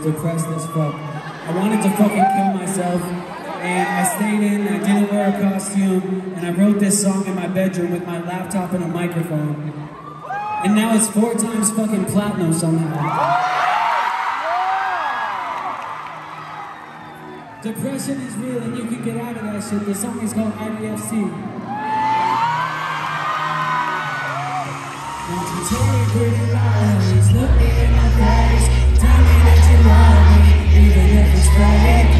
depressed as fuck. I wanted to fucking kill myself, and I stayed in, I didn't wear a costume, and I wrote this song in my bedroom with my laptop and a microphone. And now it's 4 times fucking platinum somehow. Depression is real and you can get out of that shit. The song is called IDFC. Don't you tell me pretty lies, look me in my face, tell me that you love me, even if it's fake.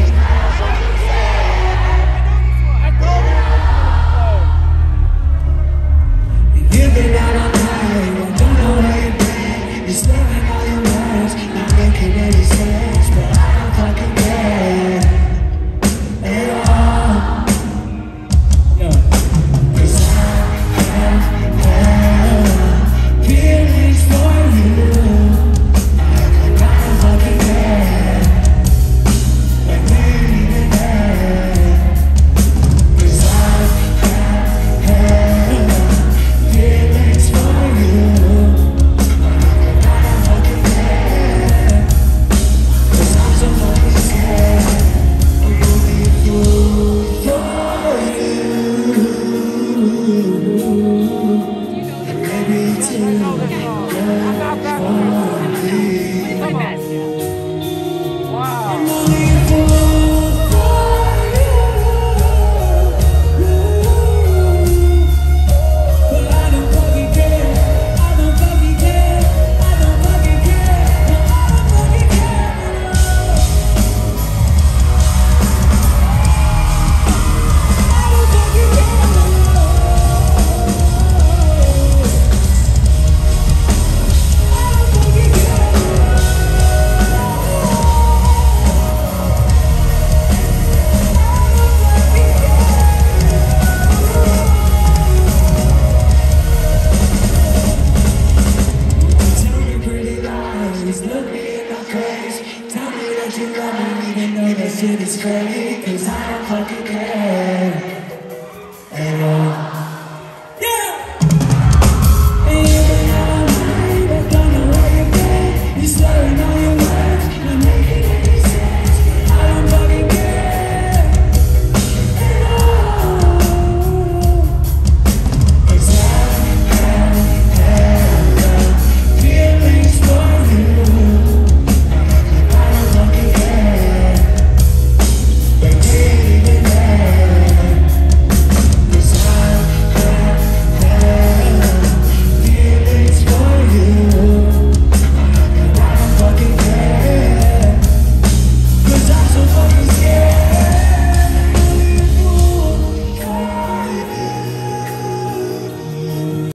You've been out all night, I don't know where you've been. You're staring all your words, not making any sense, but I don't fucking care. Shit is fake, 'cause I don't fucking care.